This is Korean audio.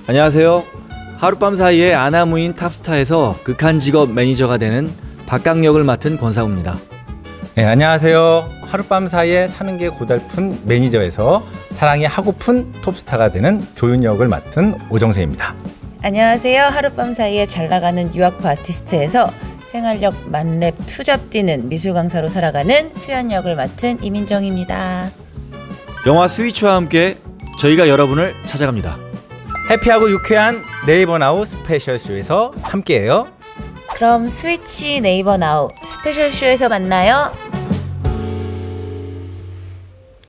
안녕하세요. 하룻밤 사이에 아나무인 탑스타에서 극한 직업 매니저가 되는 박강역을 맡은 권상우입니다. 네, 안녕하세요. 하룻밤 사이에 사는 게 고달픈 매니저에서 사랑이 하고픈 톱스타가 되는 조윤 역을 맡은 오정세입니다. 안녕하세요. 하룻밤 사이에 잘나가는 유학파 아티스트에서 생활력 만렙 투잡 뛰는 미술 강사로 살아가는 수연 역을 맡은 이민정입니다. 영화 스위치와 함께 저희가 여러분을 찾아갑니다. 해피하고 유쾌한 네이버 나우 스페셜 쇼에서 함께해요. 그럼 스위치 네이버 나우 스페셜 쇼에서 만나요.